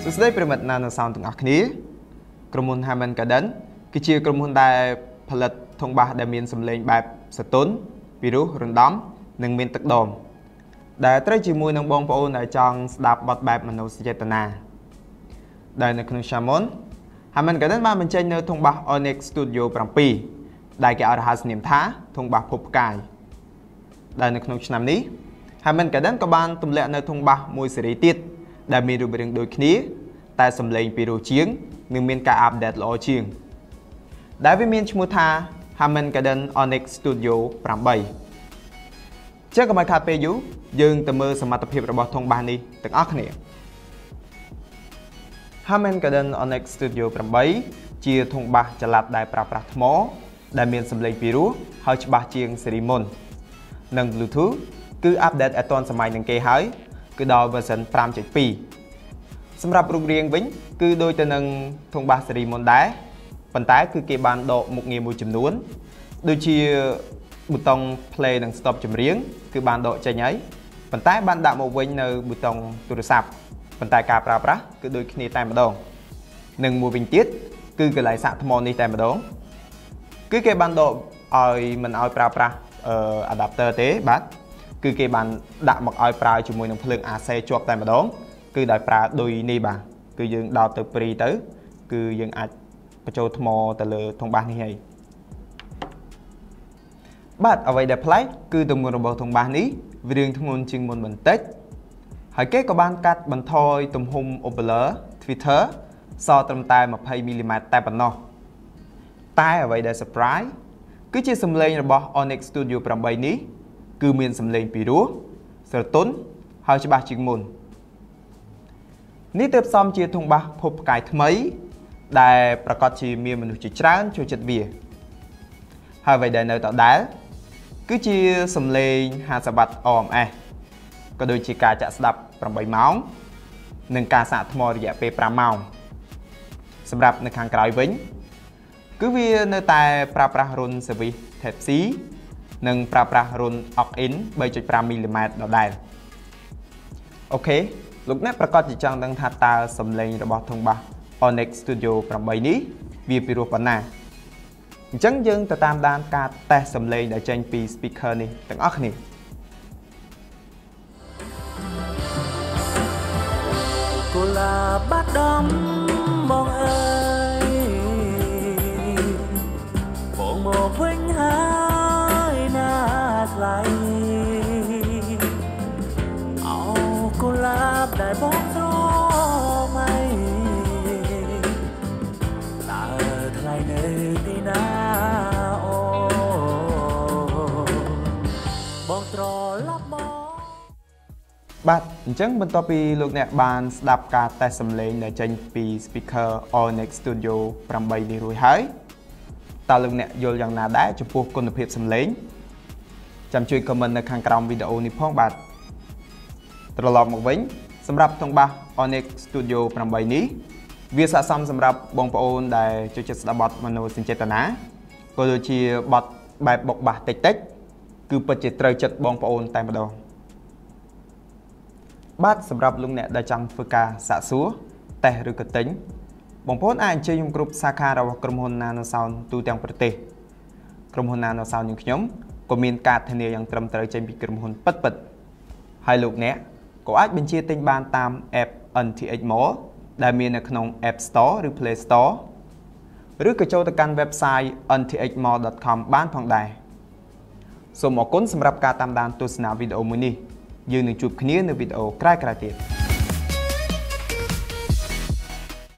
Số đây phải mất nano sound từng ác ní.ក្រុមហ៊ុន Harman Kardon គឺជាក្រុមហ៊ុនដែលផលិតធុងបាសដែលមានសំឡេងបែបសតុនពីរោះរណ្ដំនិងមានទឹកដមដែលត្រូវជាមួយនឹងបងប្អូនដែលចង់ស្ដាប់បទបែបមនោសញ្ចេតនាដែលនៅក្នុងឆ្នាំមុន Harman Kardon បានបញ្ចេញនៅធុងបាស Onyx Studio 7 ដែលគេឲ្យរហស្សនាមថាធុងបាសភពផ្កាយដែលនៅក្នុងឆ្នាំនេះ Harman Kardon ក៏បានទម្លាក់នៅធុងបាសមួយស៊េរីទៀតដែលមានរូបរាងដូចគ្នាតែសំឡេងពីរោះជាងនិងមានការអាប់ដេតល្អជាងដែលវាមានឈ្មោះថា Harman Kardon Onyx Studio 8 ជាងកុំឲ្យខាតពេលយូរយើងទៅមើលសមត្ថភាពរបស់ធុងបាសនេះទាំងអស់គ្នា Harman Kardon Onyx Studio 8 ជាធុងបាសចល័តដែលប្រើប្រាស់ថ្មដែលមានសំឡេងពីរោះហើយច្បាស់ជាងស៊េរីមុននិង Bluetooth គឺអាប់ដេតឲ្យទាន់សម័យនឹងគេហើយគឺដល់ version 5.2 សម្រាប់រូបរាងវិញគឺដូចទៅនឹងធុងបាសស៊េរីមុនដែរប៉ុន្តែគឺគេបានដកមុខងារមួយចំនួនដូចជាប៊ូតុង play និង stop ចម្រៀងគឺបានដកចេញហើយប៉ុន្តែបានដាក់មកវិញនៅប៊ូតុងទូរស័ព្ទប៉ុន្តែការប្រើប្រាស់គឺដូចគ្នាតែម្ដងនិងមួយវិញទៀតគឺកន្លែងសាកថ្មនេះតែម្ដងគឺគេបានដកឲ្យមិនឲ្យប្រើប្រាស់adapter ទេបាទគឺគេបានដាក់មកឲ្យប្រើជាមួយនឹងភ្លើង AC ជាប់តែម្ដងគឺដោយប្រើដូចនេះបាទគឺយើងដោតទៅព្រីទៅគឺយើងអាចបញ្ចូលថ្មទៅលើធុងបាសនេះហើយបាទអ្វីដែលប្លែកគឺទម្ងន់របស់ធុងបាសនេះវារាងធ្ងន់ជាងមុនបន្តិចហើយគេក៏បានកាត់បន្ថយទំហំ Opeller Twitter សល់ត្រឹមតែ20 mm តែប៉ុណ្ណោះតែអ្វីដែល surprise គឺជាសំឡេងរបស់ Onyx Studio 8 នេះគឺមានសំឡេងពីរោះស្រទន់ហើយច្បាស់ជាងមុននេះទើបសមជាធុងបាសភពផ្កាយថ្មីដែលប្រកាសជាមានមនុស្សជាច្រើនចូលចិត្តវាហើយអ្វីដែលនៅដដែលគឺជាសំឡេង50 W OMS ក៏ដូចជាការចាក់ស្ដាប់8ម៉ោងនិងការសាកថ្មរយៈពេល5ម៉ោងសម្រាប់នៅខាងក្រោយវិញគឺវានៅតែប្រើប្រាស់រុន Service Type C និងប្រើប្រាស់រុន Aux-in 3.5 mm ដដែលអូខេលោកអ្នកប្រកាសជាចង់ដឹងថាតើសំឡេងរបស់ធុងបាស Onyx Studio 8 នេះវាពីរោះប៉ុណ្ណាអញ្ចឹងយើងទៅតាមដានការតេស្តសំឡេងដែលចេញពី speaker នេះទាំងអស់គ្នាកុលាបបាត់ដំបងអើយបងមកវិញហើយណាថ្លៃអោកុលាបដែលបងស្រមៃតើថ្លៃនៅទីណាអូបងត្រឡប់មកបាទអញ្ចឹងបន្ទាប់ពីលោកអ្នកបានស្ដាប់ការតេស្តសំឡេងដែលចេញពី speaker Onyx Studio 8 នេះរួចហើយតើលោកអ្នកយល់យ៉ាងណាដែរចំពោះគុណភាពសំឡេងចាំជួយ comment នៅខាងក្រោមវីដេអូនេះផងបាទត្រឡប់មកវិញសម្រាប់ធុងបាស Onyx Studio 8 នេះវាស័ក្តិសមសម្រាប់បងប្អូនដែលចូលចិត្តស្ដាប់បទមនោសញ្ចេតនាក៏ដូចជាបទបែបបុកបាសតិចៗគឺពិតជាត្រូវចិត្តបងប្អូនតែម្ដងបាទសម្រាប់លោកអ្នកដែលចង់ធ្វើការសាកសួរតេស្តឬក៏ទិញបងប្អូនអាចអញ្ជើញខ្ញុំគ្រប់សាខារបស់ក្រុមហ៊ុន Nano Sound ទូទាំងប្រទេសក្រុមហ៊ុន Nano Sound យើងខ្ញុំក៏មានការធានាយ៉ាងត្រឹមត្រូវចេញពីក្រុមហ៊ុនពិតហើយលោកអ្នកក៏អាចបញ្ជាទិញបានតាម app NTX Mall ដែលមាននៅក្នុង App Store ឬ Play Store ឬក៏ចូលទៅកាន់ website ntxmall.com បានផងដែរសូមអរគុណសម្រាប់ការតាមដានទស្សនាវីដេអូមួយនេះយើងនឹងជួបគ្នានៅវីដេអូក្រោយៗទៀត